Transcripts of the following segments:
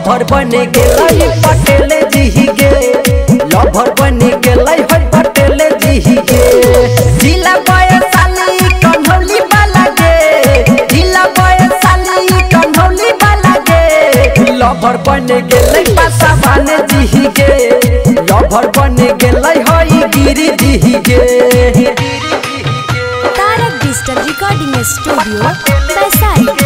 Lover बने गेलै पटेल जी गे लभर बने गेलै है पटेल जी गे जिला वैशाली कन्हौली वाला गे जिला वैशाली कन्हौली वाला गे लभर बने गेलै पासवान जी गे लभर बने गेलै है गिरी जी गे Tarak digital recording studio Vaishali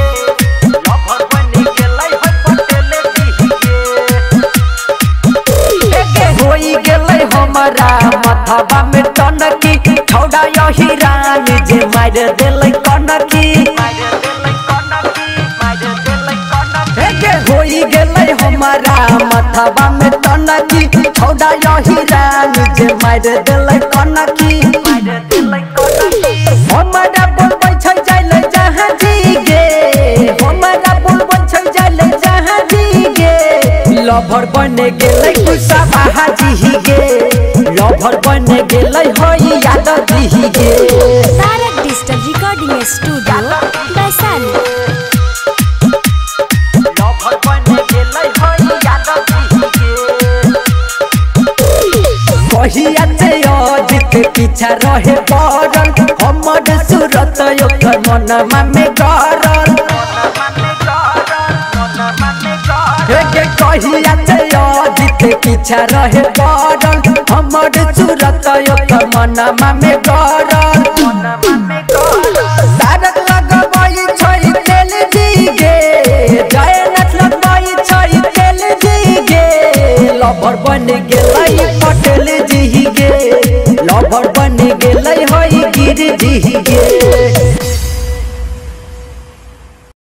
हमारा मथवा में टनकी छौड़ा यही रानी जे मार देलै कनकी होई गेलै हमारा मथवा में टनकी छौड़ा यही रानी जे मार देलै कनकी हमारा बोलबै छै जाइले जहाँ जी गे हमारा बोलबै छै जाइले जहाँ जी गे लभर बने गेलै कुशवाहा जी गे लभर बने गेलै है यादव जी गे Tarak digital recording studio Vaishali lover बने गेलै है यादव जी गे कहिया से अजित पीछा रहे पड़ल हमर सूरत ओकर मनवा में गरल कहिया से अजित पीछा रहे पड़ल हमर सूरत ओकर मनवा में गरल तारक लगबै छै तेल जी गे जयनाथ लगबै छै तेल जी गे लभर बने गेलै पटेल जी गे लभर बने गेलै है गिरी जी गे।